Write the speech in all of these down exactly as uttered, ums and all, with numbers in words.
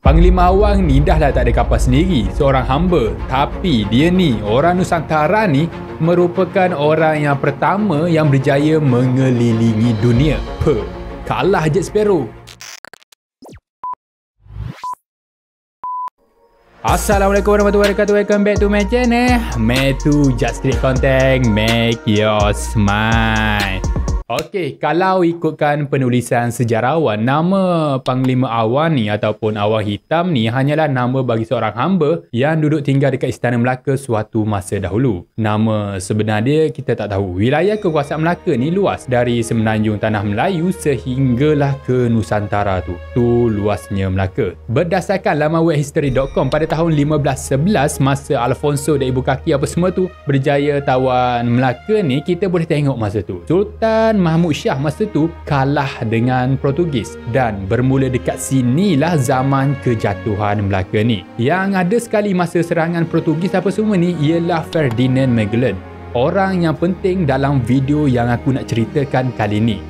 Panglima Awang ni dah lah tak ada kapal sendiri, seorang hamba. Tapi dia ni, orang Nusantara ni, merupakan orang yang pertama yang berjaya mengelilingi dunia. Puh, kalah Jack Sparrow. Assalamualaikum warahmatullahi wabarakatuh. Welcome back to my channel. Metu Just Click Content, make your smile. Okey, kalau ikutkan penulisan sejarawan, nama Panglima Awang ni ataupun Awang Hitam ni hanyalah nama bagi seorang hamba yang duduk tinggal dekat Istana Melaka suatu masa dahulu. Nama sebenar dia kita tak tahu. Wilayah kekuasaan Melaka ni luas dari semenanjung Tanah Melayu sehinggalah ke Nusantara tu. Tu luasnya Melaka. Berdasarkan laman web history dot com, pada tahun lima belas sebelas masa Alfonso dan Ibu Kaki apa semua tu berjaya tawan Melaka ni, kita boleh tengok masa tu Sultan Mahmud Shah masa tu kalah dengan Portugis, dan bermula dekat sinilah zaman kejatuhan Melaka ni. Yang ada sekali masa serangan Portugis apa semua ni ialah Ferdinand Magellan, orang yang penting dalam video yang aku nak ceritakan kali ni.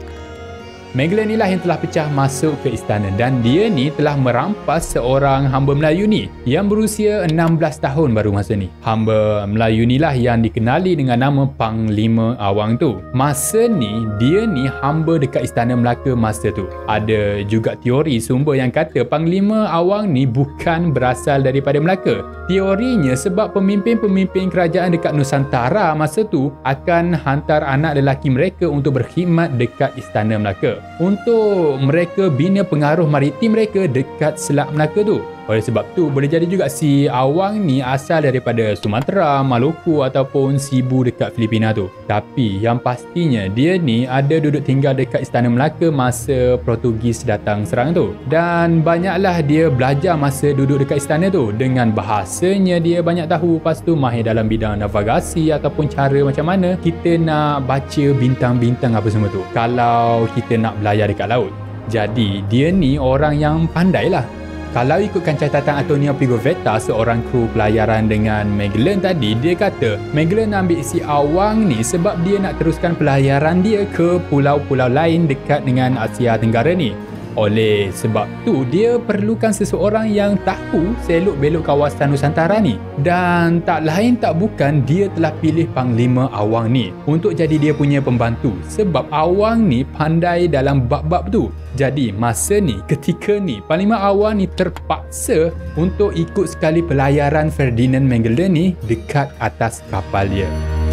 Magellan inilah yang telah pecah masuk ke istana, dan dia ni telah merampas seorang hamba Melayu ni yang berusia enam belas tahun baru masa ni. Hamba Melayu inilah yang dikenali dengan nama Panglima Awang tu. Masa ni dia ni hamba dekat Istana Melaka masa tu. Ada juga teori sumber yang kata Panglima Awang ni bukan berasal daripada Melaka. Teorinya sebab pemimpin-pemimpin kerajaan dekat Nusantara masa tu akan hantar anak lelaki mereka untuk berkhidmat dekat Istana Melaka, untuk mereka bina pengaruh maritim mereka dekat Selat Melaka tu. Oleh sebab tu boleh jadi juga si Awang ni asal daripada Sumatera, Maluku ataupun Cebu dekat Filipina tu. Tapi yang pastinya dia ni ada duduk tinggal dekat Istana Melaka masa Portugis datang serang tu. Dan banyaklah dia belajar masa duduk dekat istana tu. Dengan bahasanya dia banyak tahu, lepas tu mahir dalam bidang navigasi ataupun cara macam mana kita nak baca bintang-bintang apa semua tu kalau kita nak berlayar dekat laut. Jadi dia ni orang yang pandai lah. Kalau ikutkan catatan Antonio Pigafetta, seorang kru pelayaran dengan Magellan tadi, dia kata Magellan ambil si Awang ni sebab dia nak teruskan pelayaran dia ke pulau-pulau lain dekat dengan Asia Tenggara ni. Oleh sebab tu dia perlukan seseorang yang tahu selok-belok kawasan Nusantara ni. Dan tak lain tak bukan dia telah pilih Panglima Awang ni untuk jadi dia punya pembantu, sebab Awang ni pandai dalam bab-bab tu. Jadi masa ni, ketika ni Panglima Awang ni terpaksa untuk ikut sekali pelayaran Ferdinand Magellan ni dekat atas kapal dia.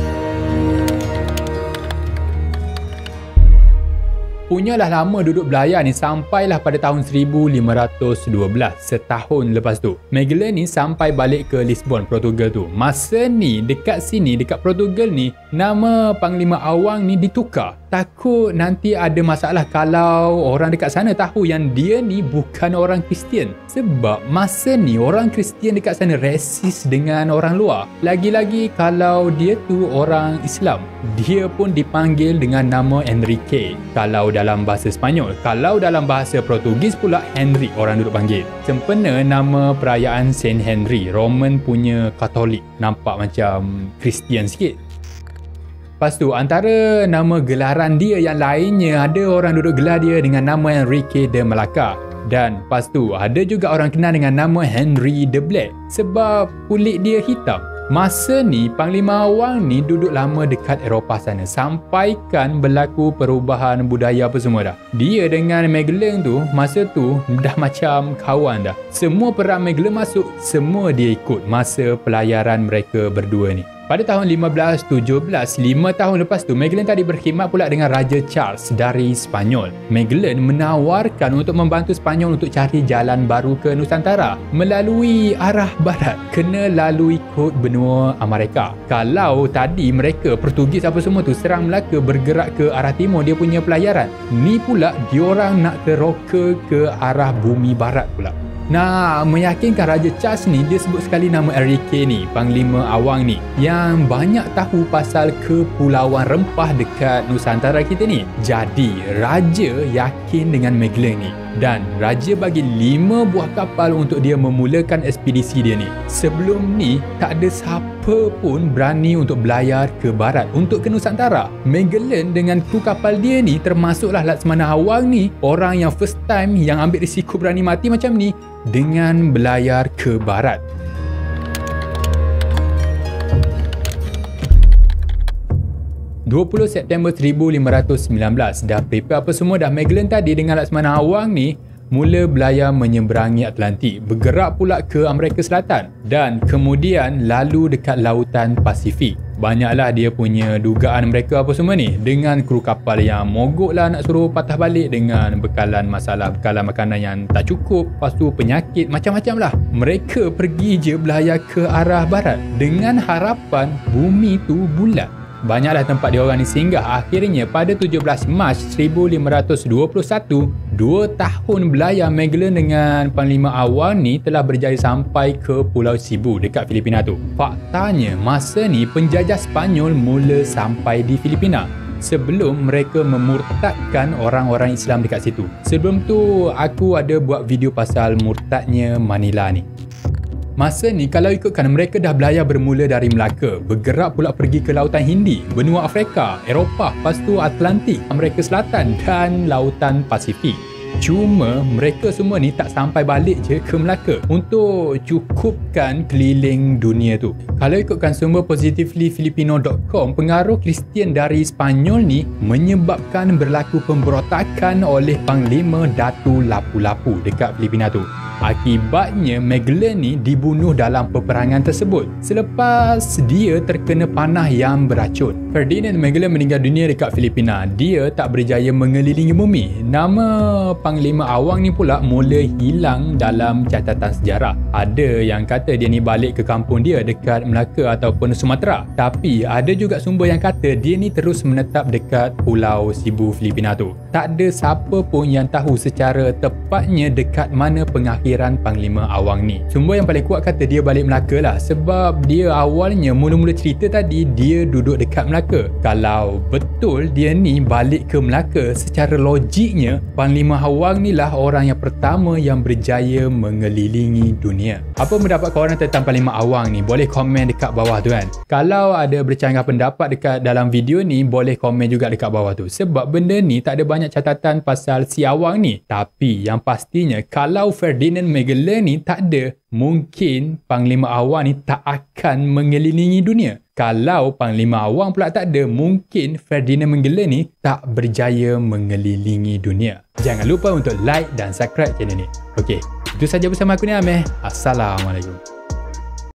Punyalah lama duduk belayar ni sampailah pada tahun seribu lima ratus dua belas, setahun lepas tu Magellan ni sampai balik ke Lisbon, Portugal tu. Masa ni dekat sini, dekat Portugal ni, nama Panglima Awang ni ditukar. Takut nanti ada masalah kalau orang dekat sana tahu yang dia ni bukan orang Kristian. Sebab masa ni orang Kristian dekat sana resis dengan orang luar. Lagi-lagi kalau dia tu orang Islam. Dia pun dipanggil dengan nama Enrique kalau dalam bahasa Sepanyol. Kalau dalam bahasa Portugis pula Henry orang duduk panggil. Sempena nama perayaan Saint Henry, Roman punya Katolik. Nampak macam Kristian sikit. Lepas tu antara nama gelaran dia yang lainnya, ada orang duduk gelar dia dengan nama Enrique de Malacca. Dan lepas tu ada juga orang kenal dengan nama Henry the Black sebab kulit dia hitam. Masa ni Panglima Awang ni duduk lama dekat Eropah sana, sampaikan berlaku perubahan budaya apa semua dah. Dia dengan Magellan tu masa tu dah macam kawan dah. Semua perang Magellan masuk, semua dia ikut masa pelayaran mereka berdua ni. Pada tahun lima belas tujuh belas, lima tahun lepas tu, Magellan tadi berkhidmat pula dengan Raja Charles dari Sepanyol. Magellan menawarkan untuk membantu Sepanyol untuk cari jalan baru ke Nusantara melalui arah barat, kena lalui kod benua Amerika. Kalau tadi mereka Portugis apa semua tu serang Melaka, bergerak ke arah timur dia punya pelayaran, ni pula diorang nak teroka ke arah bumi barat pula. Nak meyakinkan Raja Charles ni, dia sebut sekali nama Enrique ni, Panglima Awang ni, yang yang banyak tahu pasal kepulauan rempah dekat Nusantara kita ni. Jadi, Raja yakin dengan Magellan ni. Dan Raja bagi lima buah kapal untuk dia memulakan ekspedisi dia ni. Sebelum ni, tak ada siapa pun berani untuk belayar ke barat untuk ke Nusantara. Magellan dengan kru kapal dia ni, termasuklah Laksamana Awang ni, orang yang first time yang ambil risiko berani mati macam ni dengan belayar ke barat. dua puluh September seribu lima ratus sembilan belas, dah prepare apa semua dah. Magellan tadi dengan Laksamana Awang ni mula belayar menyeberangi Atlantik, bergerak pula ke Amerika Selatan dan kemudian lalu dekat lautan Pasifik. Banyaklah dia punya dugaan mereka apa semua ni, dengan kru kapal yang mogok lah nak suruh patah balik, dengan bekalan masalah bekalan makanan yang tak cukup, lepas tu penyakit, macam-macam lah. Mereka pergi je belayar ke arah barat dengan harapan bumi tu bulat. Banyaklah tempat diorang ni singgah. Akhirnya pada tujuh belas Mac seribu lima ratus dua puluh satu, dua tahun belayar, Magellan dengan Panglima Awang ni telah berjaya sampai ke Pulau Cebu dekat Filipina tu. Faktanya masa ni penjajah Sepanyol mula sampai di Filipina sebelum mereka memurtadkan orang-orang Islam dekat situ. Sebelum tu aku ada buat video pasal murtadnya Manila ni. Masa ni kalau ikutkan, mereka dah belayar bermula dari Melaka, bergerak pula pergi ke Lautan Hindi, benua Afrika, Eropah, lepas tu Atlantik, Amerika Selatan dan Lautan Pasifik. Cuma mereka semua ni tak sampai balik je ke Melaka untuk cukupkan keliling dunia tu. Kalau ikutkan sumber positively filipino dot com, pengaruh Kristian dari Sepanyol ni menyebabkan berlaku pemberontakan oleh Panglima Datu Lapu-Lapu dekat Filipina tu. Akibatnya Magellan ni dibunuh dalam peperangan tersebut selepas dia terkena panah yang beracun. Ferdinand Magellan meninggal dunia dekat Filipina. Dia tak berjaya mengelilingi bumi. Nama Panglima Awang ni pula mula hilang dalam catatan sejarah. Ada yang kata dia ni balik ke kampung dia dekat Melaka ataupun Sumatera. Tapi ada juga sumber yang kata dia ni terus menetap dekat Pulau Cebu Filipina tu. Tak ada siapa pun yang tahu secara tepatnya dekat mana pengakhiran Panglima Awang ni. Sumber yang paling kuat kata dia balik Melaka lah, sebab dia awalnya mula-mula cerita tadi dia duduk dekat Melaka. Kalau betul dia ni balik ke Melaka, secara logiknya Panglima Awang ni lah orang yang pertama yang berjaya mengelilingi dunia. Apa pendapat korang tentang Panglima Awang ni? Boleh komen dekat bawah tu kan. Kalau ada bercanggah pendapat dekat dalam video ni, boleh komen juga dekat bawah tu, sebab benda ni tak ada banyak catatan pasal si Awang ni. Tapi yang pastinya kalau Ferdinand Magellan ni tak ada, mungkin Panglima Awang ni tak akan mengelilingi dunia. Kalau Panglima Awang pula tak ada, mungkin Ferdinand Magellan ni tak berjaya mengelilingi dunia. Jangan lupa untuk like dan subscribe channel ni. Okey, itu saja bersama aku ni Amir. Assalamualaikum.